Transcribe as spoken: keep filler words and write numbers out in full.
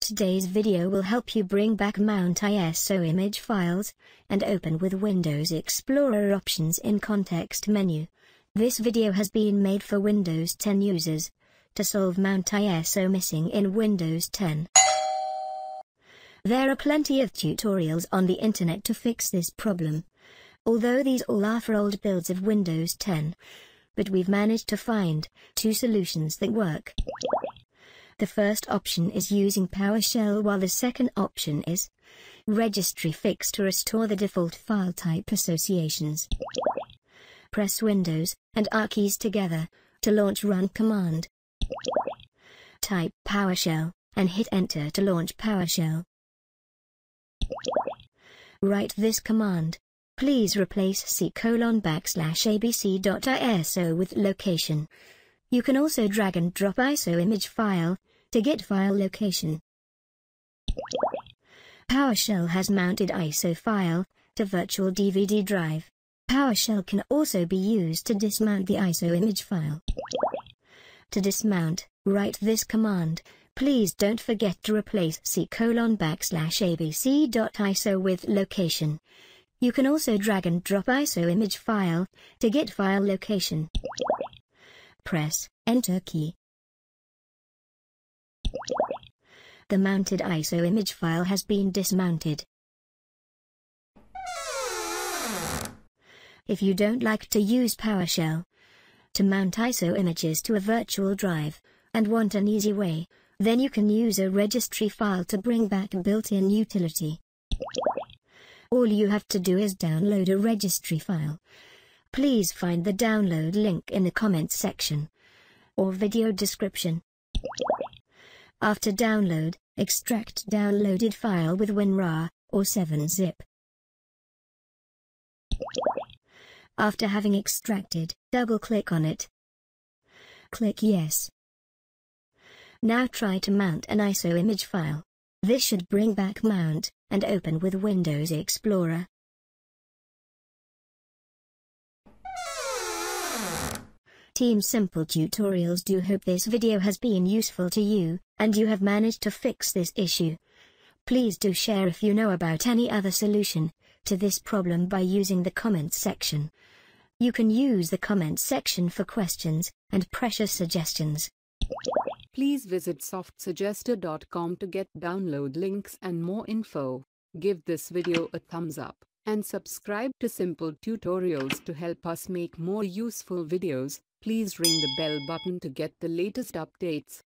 Today's video will help you bring back Mount I S O image files, and open with Windows Explorer options in context menu. This video has been made for Windows ten users, to solve Mount I S O missing in Windows ten. There are plenty of tutorials on the internet to fix this problem, although these all are for old builds of Windows ten, but we've managed to find two solutions that work. The first option is using PowerShell, while the second option is Registry Fix to restore the default file type associations. Press Windows and R keys together to launch Run command. Type PowerShell and hit Enter to launch PowerShell. Write this command. Please replace c colon backslash abc.iso with location. You can also drag and drop I S O image file to get file location. PowerShell has mounted I S O file to virtual D V D drive. PowerShell can also be used to dismount the I S O image file. To dismount, write this command. Please don't forget to replace c colon backslash abc.iso with location. You can also drag and drop I S O image file to get file location. Press Enter key. The mounted I S O image file has been dismounted. If you don't like to use PowerShell to mount I S O images to a virtual drive, and want an easy way, then you can use a registry file to bring back a built-in utility. All you have to do is download a registry file. Please find the download link in the comments section or video description. After download, extract downloaded file with WinRAR or seven zip. After having extracted, double-click on it. Click Yes. Now try to mount an I S O image file. This should bring back Mount and open with Windows Explorer. Team Simple Tutorials do hope this video has been useful to you, and you have managed to fix this issue. Please do share if you know about any other solution to this problem by using the comments section. You can use the comments section for questions and precious suggestions. Please visit soft suggester dot com to get download links and more info. Give this video a thumbs up, and subscribe to Simple Tutorials to help us make more useful videos. Please ring the bell button to get the latest updates.